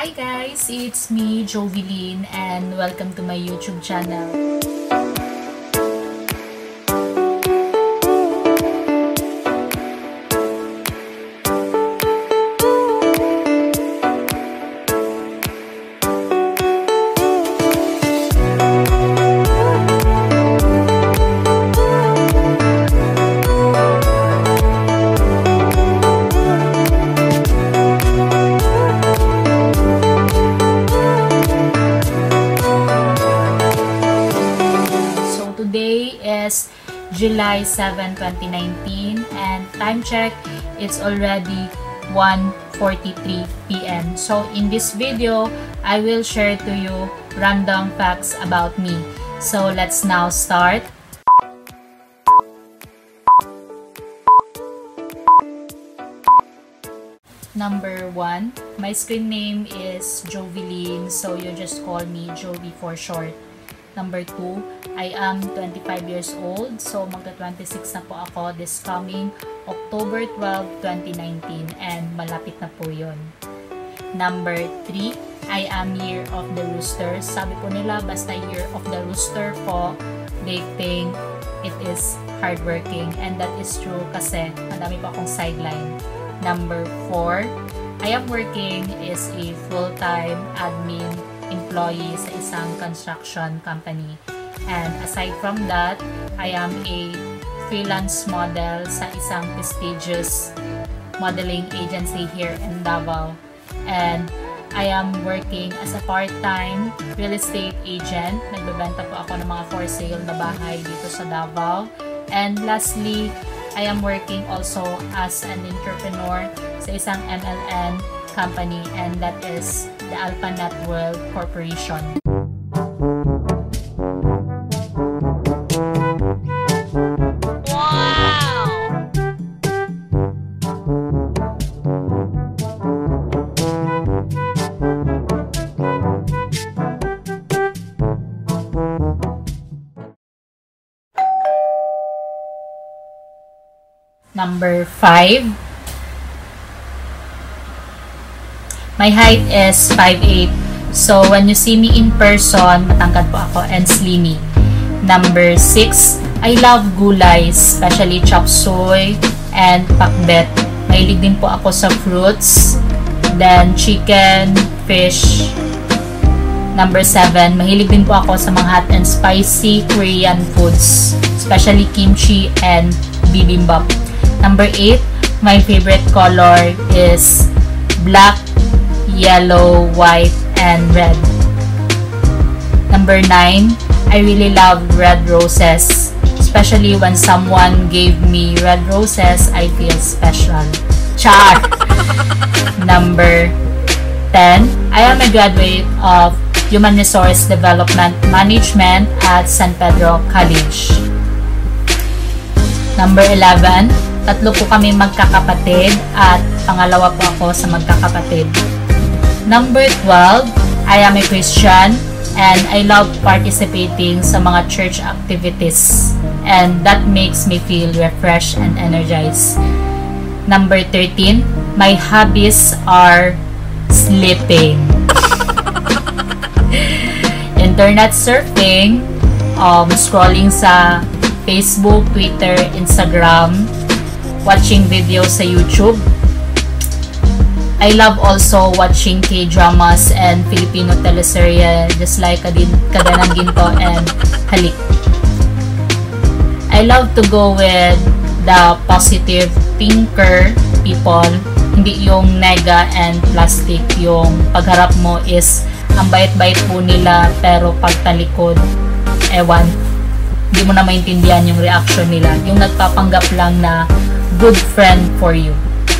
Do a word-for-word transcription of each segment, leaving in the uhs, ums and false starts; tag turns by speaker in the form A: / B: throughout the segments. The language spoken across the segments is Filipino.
A: Hi guys, it's me, Jovelyn, and welcome to my YouTube channel. Is July seventh, twenty nineteen, and time check, it's already one forty-three p m So in this video, I will share to you random facts about me. So let's now start. Number one, my screen name is Jovelyn, so you just call me Jovi for short. Number two, I am twenty-five years old, so magta-twenty-six na po ako this coming October twelfth, twenty nineteen, and malapit na po yun. Number three, I am Year of the Rooster. Sabi po nila, basta Year of the Rooster po, they think it is hardworking, and that is true kasi madami pa akong sideline. Number four, I am working is a full-time admin employee sa isang construction company. And aside from that, I am a freelance model sa isang prestigious modeling agency here in Davao. And I am working as a part-time real estate agent. Nagbebenta po ako ng mga for sale na bahay dito sa Davao. And lastly, I am working also as an entrepreneur sa isang M L M company, and that is the Alpha Net World Corporation. Wow! Number five. My height is five eight, so when you see me in person, matangkad po ako and slimy. Number six, I love gulay, especially chop suey and pakbet. Mahilig din po ako sa fruits, then chicken, fish. Number seven, mahilig din po ako sa mga hot and spicy Korean foods, especially kimchi and bibimbap. Number eight, my favorite color is black, yellow, white, and red. Number nine, I really love red roses. Especially when someone gave me red roses, I feel special. Char! Number ten, I am a graduate of Human Resource Development Management at San Pedro College. Number eleven, tatlo po kami magkakapatid at pangalawa po ako sa magkakapatid. Number twelve, I am a Christian and I love participating sa mga church activities, and that makes me feel refreshed and energized. Number thirteen, my hobbies are sleeping, internet surfing, um, scrolling sa Facebook, Twitter, Instagram, watching videos sa YouTube. I love also watching K-dramas and Filipino teleserye just like Kaganang Ginto and Halik. I love to go with the positive thinker people, hindi yung nega and plastic, yung pagharap mo is ang bait-bait po nila pero pagtalikod, ewan, hindi mo na maintindihan yung reaction nila, yung nagpapanggap lang na good friend for you.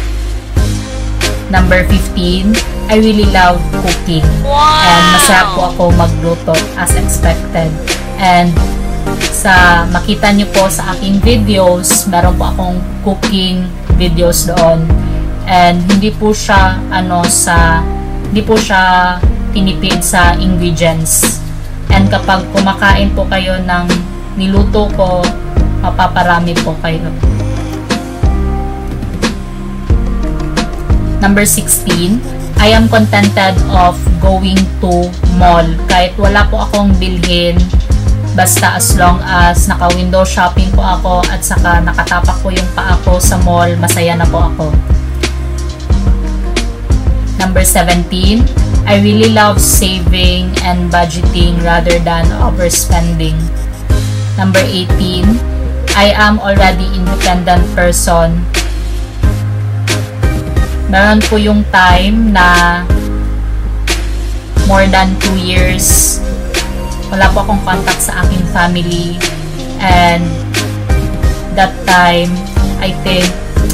A: Number fifteen, I really love cooking. Wow! And masarap po ako magluto as expected. And sa makita nyo po sa aking videos, meron po akong cooking videos doon. And hindi po siya ano sa hindi po siya tinipid sa ingredients. And kapag kumakain po kayo ng niluto ko, mapaparami po kayo. Number sixteen, I am contented of going to mall. Kahit wala po akong bilhin, basta as long as naka-window shopping po ako at saka nakatapak po yung paa ko sa mall, masaya na po ako. Number seventeen, I really love saving and budgeting rather than overspending. Number eighteen, I am already independent person. Meron po yung time na more than two years wala po akong contact sa aking family, and that time I think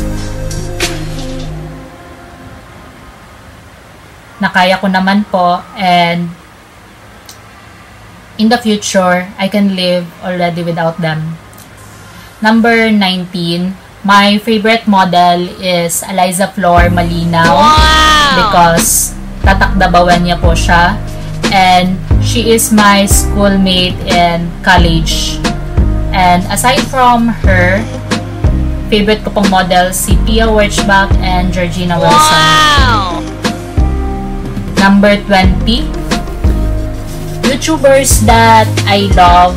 A: nakaya ko naman po, and in the future I can live already without them. Number nineteen, my favorite model is Eliza Flor Malinaw. Wow! Because tatakdabawan niya po siya, and she is my schoolmate in college. And aside from her, favorite ko pong model si Pia Wurtzbach and Georgina Wilson. Wow! Number twenty, YouTubers that I love,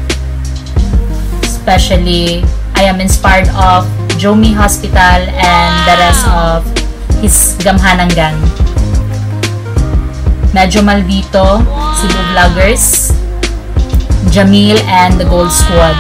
A: especially I am inspired of Jomi Hospital and the rest of his Gamhanang Gang. Medyo Maldito, Cebu Vloggers, Jamil and the Gold Squad.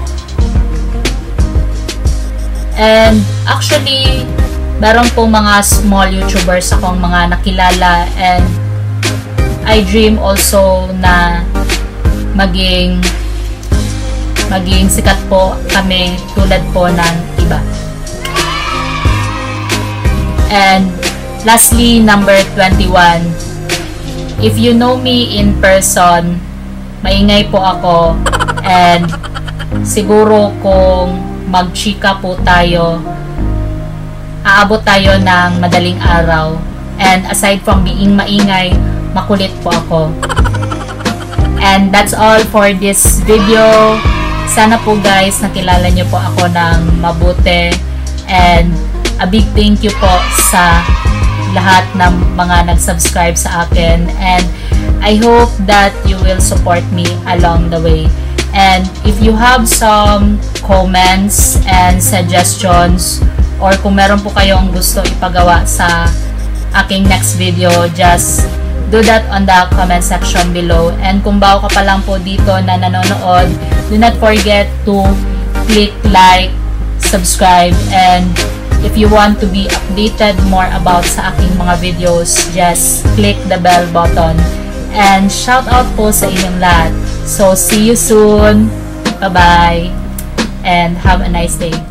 A: And actually, meron po mga small YouTubers akong mga nakilala, and I dream also na maging maging sikat po kami tulad po ng iba. And lastly, number twenty-one, if you know me in person, maingay po ako, and siguro kung magchika po tayo, aabot tayo ng madaling araw. And aside from being maingay, makulit po ako. And that's all for this video. Sana po guys, nakilala niyo po ako ng mabuti. And a big thank you po sa lahat ng mga nag-subscribe sa akin. And I hope that you will support me along the way. And if you have some comments and suggestions, or kung meron po kayong gusto ipagawa sa aking next video, just do that on the comment section below. And kung bago ka pa lang po dito na nanonood, do not forget to click like, subscribe, and if you want to be updated more about sa aking mga videos, just click the bell button. And shout out po sa inyong lahat. So see you soon. Bye-bye. And have a nice day.